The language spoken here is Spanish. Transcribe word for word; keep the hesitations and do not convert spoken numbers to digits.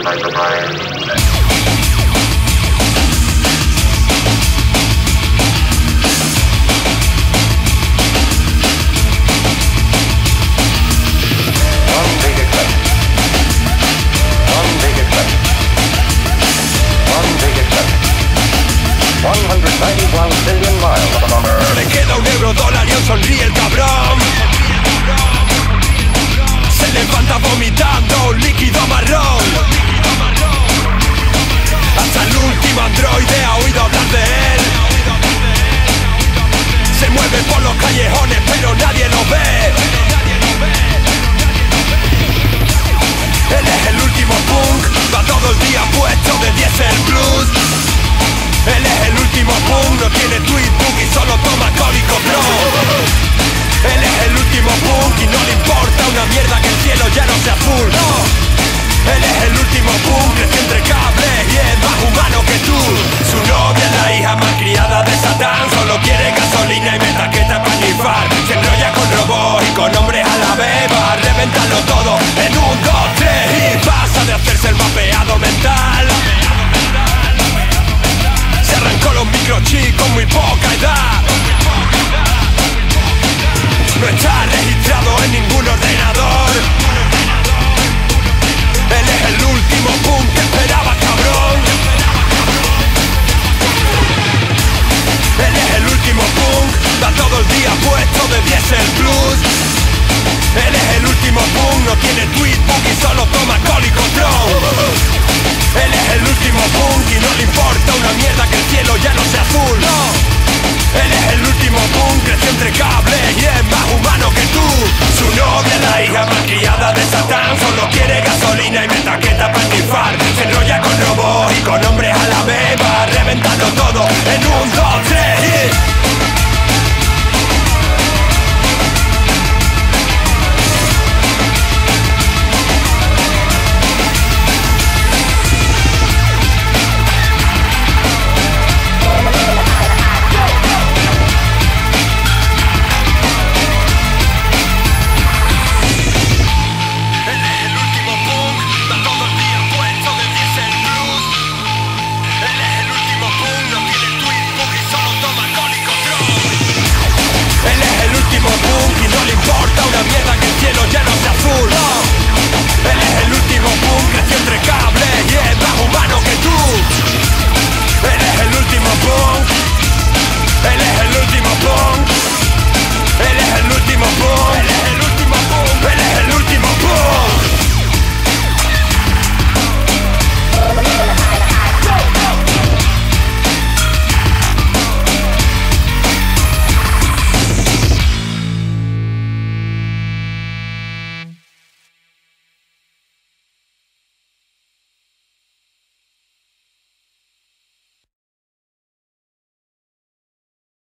Le queda un euro dólar y aún sonríe el cabrón. Se levanta vomitando un líquido marrón. Hasta el último androide ha oído hablar de él. Se mueve por los callejones pero nadie lo ve. Él es el último punk, va todo el día puesto de Diesel Blues. Él es el último punk, no tiene tweetbook y solo toma cólico bro. Él es el último punk y no le importa una mierda que el cielo ya no sea azul.